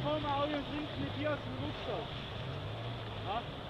fahren wir auch und trinken mit dir aus dem Rucksack. Ja?